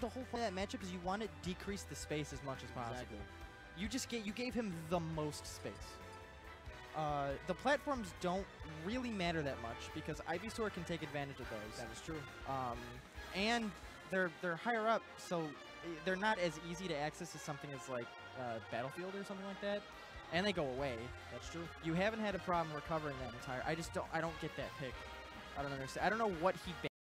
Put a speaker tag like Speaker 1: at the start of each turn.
Speaker 1: the whole point of that matchup is you want to decrease the space as much as possible. Exactly. You gave him the most space. The platforms don't really matter that much because Ivysaur can take advantage of those.
Speaker 2: That is true.
Speaker 1: And they're higher up, so they're not as easy to access as something as like Battlefield or something like that. And they go away.
Speaker 2: That's true.
Speaker 1: You haven't had a problem recovering that entire. I don't get that pick. I don't understand. I don't know what he